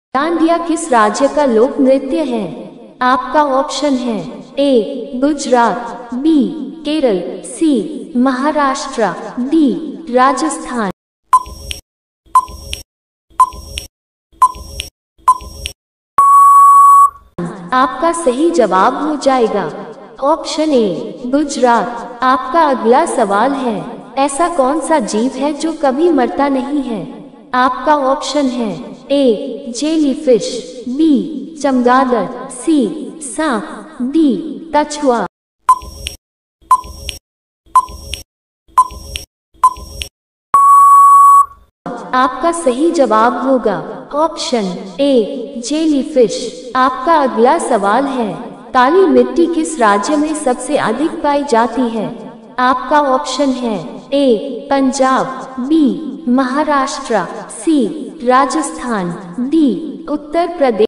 डांडिया किस राज्य का लोक नृत्य है? आपका ऑप्शन है A Gujarat, B Kerala, C Maharashtra, D Rajasthan. आपका सही जवाब हो जाएगा ऑप्शन ए गुजरात। आपका अगला सवाल है, ऐसा कौन सा जीव है जो कभी मरता नहीं है? आपका ऑप्शन है ए जेलीफिश, बी चमगादड़, सी सांप, डी कछुआ। आपका सही जवाब होगा ऑप्शन ए जेलीफिश। आपका अगला सवाल है, काली मिट्टी किस राज्य में सबसे अधिक पाई जाती है? आपका ऑप्शन है A Punjab, B Maharashtra, C Rajasthan, D Uttar Pradesh.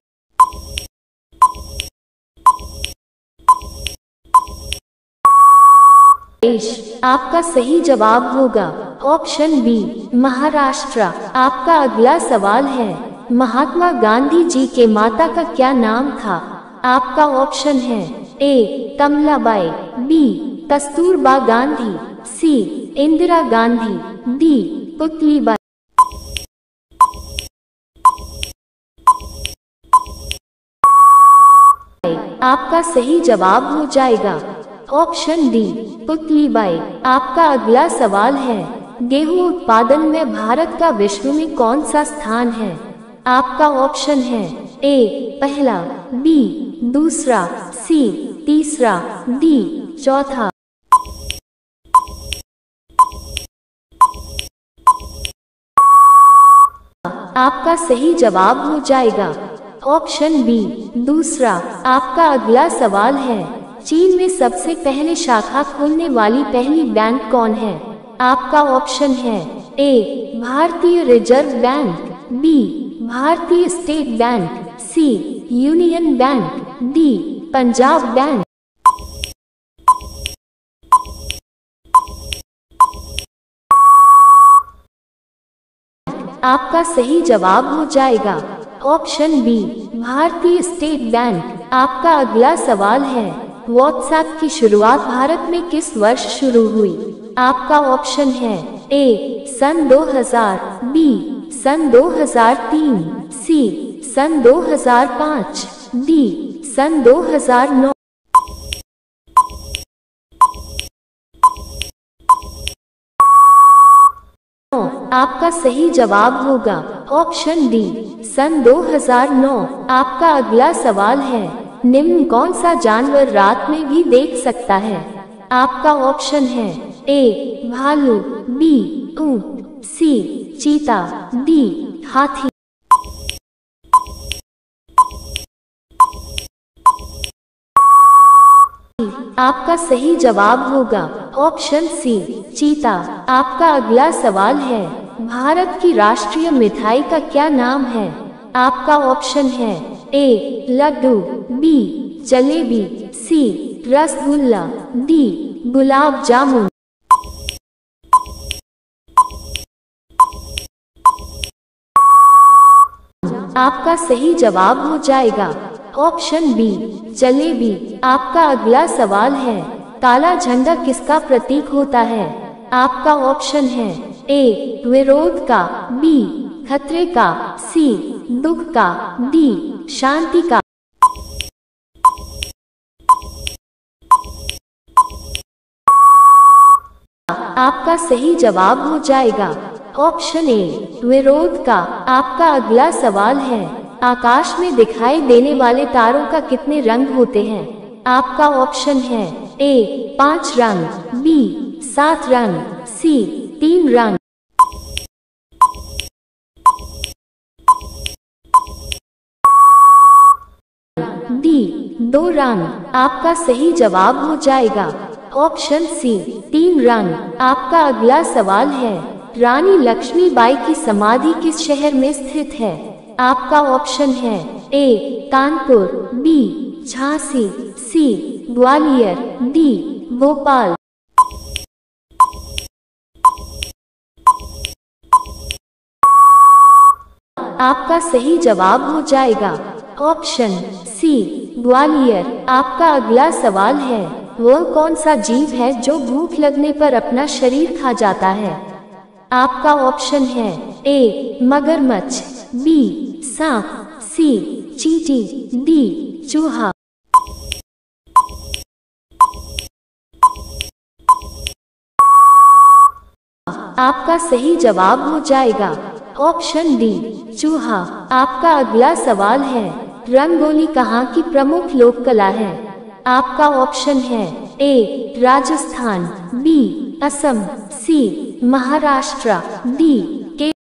आपका सही जवाब होगा ऑप्शन बी महाराष्ट्र। आपका अगला सवाल है, महात्मा गांधी जी के माता का क्या नाम था? आपका ऑप्शन है A Kamlabai, B Kasturba Gandhi, C Indira Gandhi, D Putlibai. आपका सही जवाब हो जाएगा ऑप्शन डी पुतलीबाई। आपका अगला सवाल है, गेहूं उत्पादन में भारत का विश्व में कौन सा स्थान है? आपका ऑप्शन है ए पहला, बी दूसरा, सी तीसरा, डी चौथा। आपका सही जवाब हो जाएगा ऑप्शन बी दूसरा। आपका अगला सवाल है, चीन में सबसे पहले शाखा खोलने वाली पहली बैंक कौन है? आपका ऑप्शन है A Bharatiya reserve bank, B Bharatiya state bank, C union bank, D Punjab bank. आपका सही जवाब हो जाएगा option B Bharatiya state bank. आपका अगला सवाल है, व्हाट्सएप की शुरुआत भारत में किस वर्ष शुरू हुई? आपका ऑप्शन है ए सन 2000, बी सन 2003, सी सन 2005, डी सन 2009। आपका सही जवाब होगा ऑप्शन डी सन 2009। आपका अगला सवाल है, निम्न कौन सा जानवर रात में भी देख सकता है? आपका ऑप्शन है ए भालू, बी ऊंट, सी चीता, डी हाथी। आपका सही जवाब होगा ऑप्शन सी चीता। आपका अगला सवाल है, भारत की राष्ट्रीय मिठाई का क्या नाम है? आपका ऑप्शन है A laddu, B jalebi, C rasgulla, D gulab jamun. आपका सही जवाब हो जाएगा ऑप्शन बी जलेबी। आपका अगला सवाल है, काला झंडा किसका प्रतीक होता है? आपका ऑप्शन है ए विरोध का, बी खतरे का, सी दुख का, डी शांति का। आपका सही जवाब हो जाएगा ऑप्शन ए विरोध का। आपका अगला सवाल है, आकाश में दिखाई देने वाले तारों का कितने रंग होते हैं? आपका ऑप्शन है ए 5 रंग, बी 7 रंग, सी 3 रंग। डी 2 रंग। आपका सही जवाब हो जाएगा ऑप्शन सी 3 रंग। आपका अगला सवाल है, रानी लक्ष्मीबाई की समाधि किस शहर में स्थित है? आपका ऑप्शन है A Kanpur, B Jhansi, C Gwalior, D Bhopal. आपका सही जवाब हो जाएगा ऑप्शन सी ग्वालियर। आपका अगला सवाल है, वह कौन सा जीव है जो भूख लगने पर अपना शरीर खा जाता है? आपका ऑप्शन है ए मगरमच्छ, बी सांप, सी चींटी, डी चूहा। आपका सही जवाब हो जाएगा ऑप्शन डी चूहा। आपका अगला सवाल है, रंगोली कहाँ की प्रमुख लोक कला है? आपका ऑप्शन है A Rajasthan, B Assam, C Maharashtra, D के।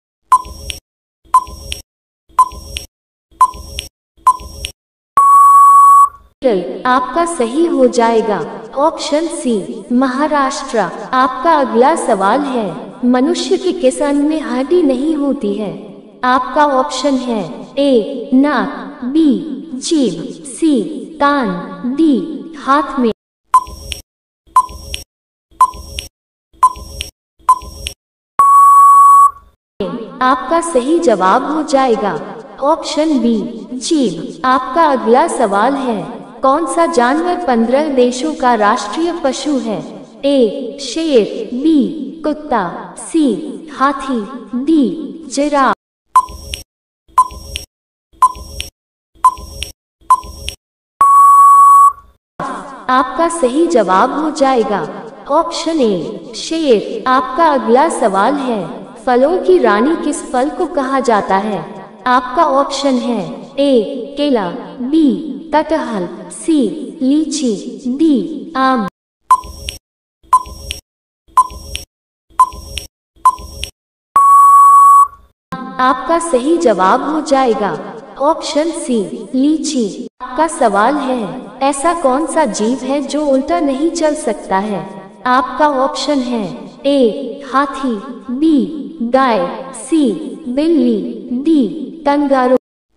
आपका सही हो जाएगा ऑप्शन सी महाराष्ट्र। आपका अगला सवाल है, मनुष्य के किस अंग में हड्डी नहीं होती है? आपका ऑप्शन है ए नाक, बी जीभ, सी कान, डी हाथ में। आपका सही जवाब हो जाएगा ऑप्शन बी जीभ। आपका अगला सवाल है, कौन सा जानवर 15 देशों का राष्ट्रीय पशु है? ए शेर, बी कुत्ता, सी हाथी, डी जिराफ। आपका सही जवाब हो जाएगा ऑप्शन ए शेर। आपका अगला सवाल है, फलों की रानी किस फल को कहा जाता है? आपका ऑप्शन है ए केला, बी कटहल, सी लीची, डी आम। आपका सही जवाब हो जाएगा ऑप्शन सी लीची। आपका सवाल है, ऐसा कौन सा जीव है जो उल्टा नहीं चल सकता है? आपका ऑप्शन है ए हाथी, बी गाय, सी बिल्ली, डी कंगारू।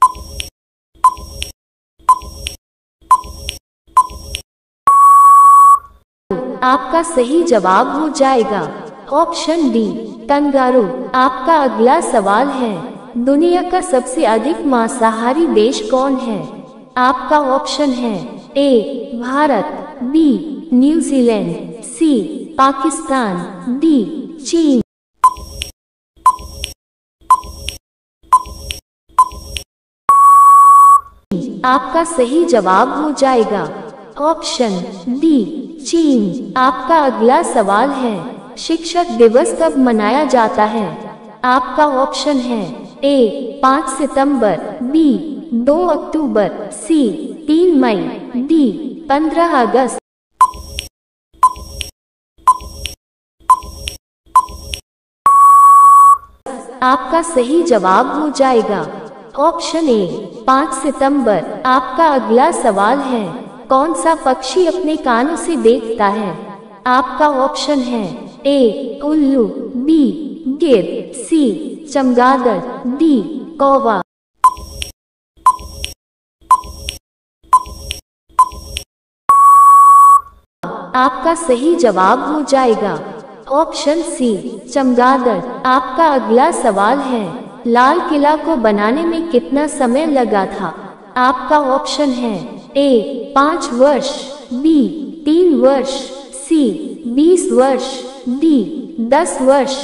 आपका सही जवाब हो जाएगा ऑप्शन डी कंगारू। आपका अगला सवाल है, दुनिया का सबसे अधिक मांसाहारी देश कौन है? आपका ऑप्शन है A Bharat, B New Zealand, C Pakistan, D चीन। आपका सही जवाब हो जाएगा ऑप्शन डी चीन। आपका अगला सवाल है, शिक्षक दिवस कब मनाया जाता है? आपका ऑप्शन है ए 5 सितंबर, बी 2 अक्टूबर, सी 3 मई, डी 15 अगस्त। आपका सही जवाब हो जाएगा ऑप्शन ए 5 सितंबर। आपका अगला सवाल है, कौन सा पक्षी अपने कानों से देखता है? आपका ऑप्शन है ए उल्लू, बी गिद्ध, सी चमगादड़, डी कौवा। आपका सही जवाब हो जाएगा ऑप्शन सी चमगादड़। आपका अगला सवाल है, लाल किला को बनाने में कितना समय लगा था? आपका ऑप्शन है ए 5 वर्ष, बी 3 वर्ष, सी 20 वर्ष, डी 10 वर्ष।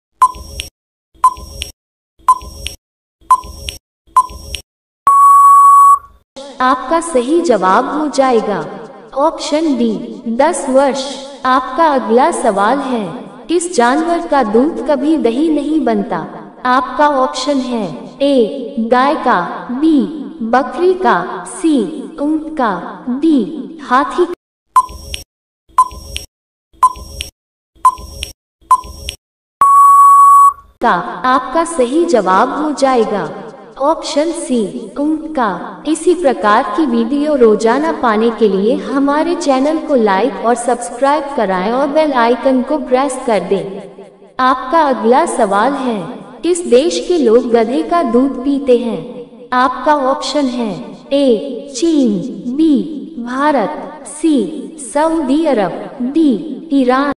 आपका सही जवाब हो जाएगा ऑप्शन डी 10 वर्ष। आपका अगला सवाल है, किस जानवर का दूध कभी दही नहीं बनता? आपका ऑप्शन है ए गाय का, बी बकरी का, सी ऊंट का, डी हाथी। का आपका सही जवाब हो जाएगा ऑप्शन सी ऊंट का। इसी प्रकार की वीडियो रोजाना पाने के लिए हमारे चैनल को लाइक और सब्सक्राइब कराएं और बेल आइकन को प्रेस कर दें। आपका अगला सवाल है, किस देश के लोग गधे का दूध पीते हैं? आपका ऑप्शन है ए चीन, B Bharat, C Saudi Arab, D Iran.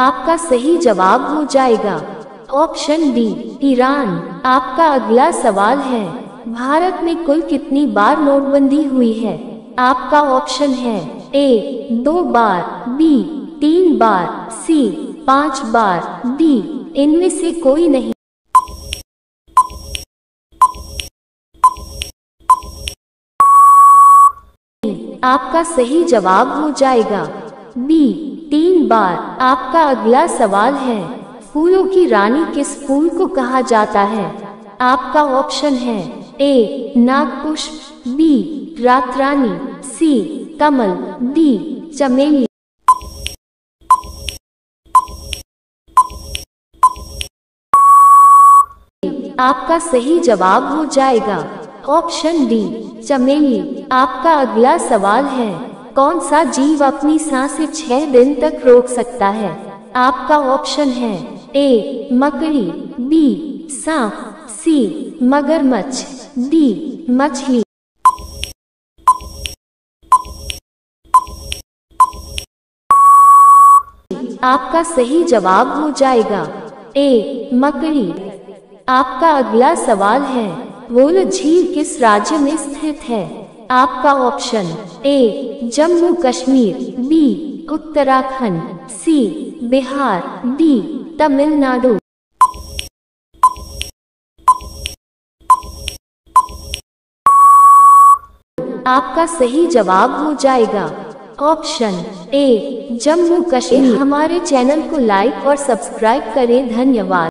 आपका सही जवाब हो जाएगा। Option D Iran. आपका अगला सवाल है, भारत में कुल कितनी बार नोटबंदी हुई है? आपका ऑप्शन है ए 2 बार, बी 3 बार, सी 5 बार, डी इनमें से कोई नहीं। आपका सही जवाब हो जाएगा बी 3 बार। आपका अगला सवाल है, फूलों की रानी किस फूल को कहा जाता है? आपका ऑप्शन है ए नागपुष्प, बी रातरानी, सी कमल, डी चमेली। आपका सही जवाब हो जाएगा ऑप्शन डी चमेली। आपका अगला सवाल है, कौन सा जीव अपनी सांसें 6 दिन तक रोक सकता है? आपका ऑप्शन है ए मकड़ी, बी सांप, सी मगरमच्छ, डी मछली। आपका सही जवाब हो जाएगा ए मकड़ी। आपका अगला सवाल है, वोलो झील किस राज्य में स्थित है? आपका option A Jammu Kashmir, B Uttarakhand, C Bihar, D Tamil Nadu. आपका सही जवाब हो जाएगा ऑप्शन ए जम्मू कश्मीर। हमारे चैनल को लाइक और सब्सक्राइब करें। धन्यवाद।